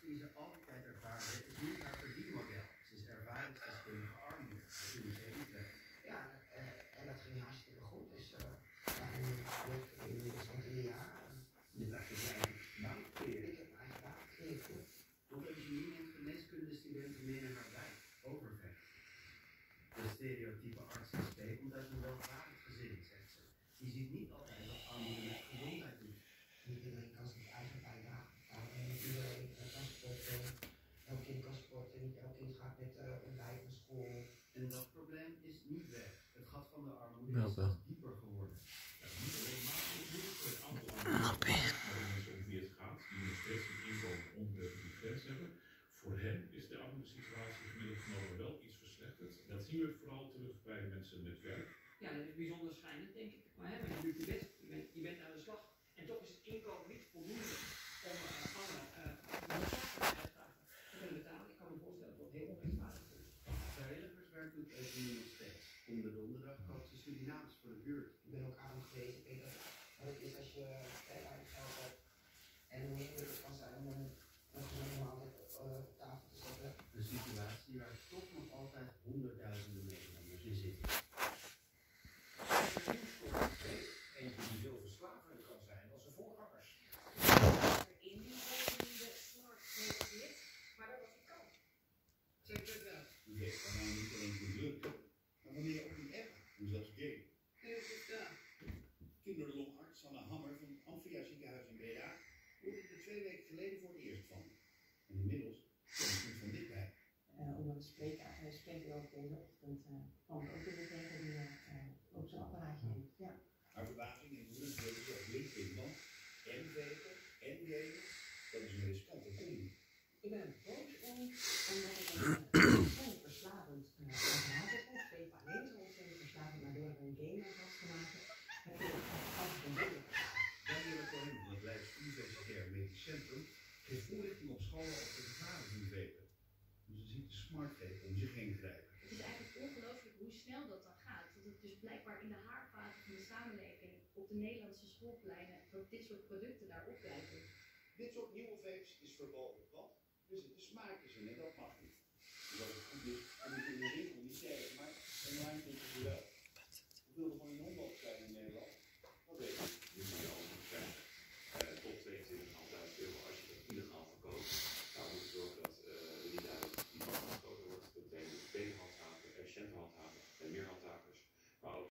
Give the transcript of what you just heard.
die ze altijd ervaren is niet haar verdienmodel. Ze is ervaringsdeskundige armoede. Dat doen ze niet weg. Ja, en dat ging hartstikke goed. Dus ja, en nu is het 3 jaar. Je blijft je eigen baan creëren. Ik heb mijn eigen baan gecreëerd. Hoeveel ingenieur neemt geneeskundestudenten mee naar haar wijk? Overvecht. De stereotype arts SP komt uit een welvarend gezin, zegt ze. Die ziet niet altijd wat armoede met gezondheid doet. Niet iedereen kan zijn eigen bijdrage. Niet iedereen kan sporten. Elk kind kan sporten. Niet elk kind gaat met ontbijt naar school. En dat probleem is niet weg. Het gat van de armoede is zelfs dieper geworden. Het aantal mensen om wie het gaat, die nog steeds een inkomen onder die grens hebben. Voor hen is de armoedesituatie gemiddeld genomen wel iets verslechterd. Dat zien we vooral terug bij mensen met werk. Ja, dat is bijzonder schijnend, denk ik. Maar je doet je best, je bent aan de slag. En toch is het inkomen niet voldoende om alle noodzakelijke uitgaven te kunnen betalen. Ik kan me voorstellen dat het heel onrechtvaardig is. Vrijwilligerswerk doet Evelien nog steeds. Om de donderdag koopt ze Surinaams voor de buurt. Ik ben ook arm geweest. Ik weet wat het is als je weinig geld hebt. En hoe moeilijk het kan zijn om een altijd op tafel te zetten. Een situatie waar toch nog altijd honderdduizenden Nederlanders in zitten. Eentje die veel verslavender kan zijn dan zijn voorgangers. In die de smart gereageerd, maar dat was die kant. Zeg dat wel. Die heeft dan nou niet alleen voor drukken, maar wanneer je ook niet app, hoe zelfs gay. Nee, dat is daar. Kinderlongarts Sanne Hammer van het Amphia ziekenhuis in Breda hoorde er 2 weken geleden voor het eerst van. En inmiddels komt het van dichtbij. Om een spreekuur ook deze ochtend kwam ik ook weer tegen die op zijn apparaatje heeft. Ja. Haar verbazing en woede weten ze op LinkedIn, want en vegen en gamen, dat is een riskante combi. Ik ben boos omdat ik een ontzettend verslavend verhaal heb. Zweep alleen zo ontzettend verslavend, maar door er een game aan vast te maken, heb ik het altijd een beetje Danielle Cohen van het Leids Universitair Medisch Centrum geeft voorlichting op scholen over de gevaren van vapen. Dus ze ziet de smartvape om zich heen grijpen. Het is eigenlijk ongelooflijk hoe snel dat dan gaat. Dat het dus blijkbaar in de haarvaten van de samenleving op de Nederlandse schoolpleinen dat dit soort producten daar opduiken. Dit soort nieuwe vapes is verboden, want er zitten smaakjes in en dat mag niet.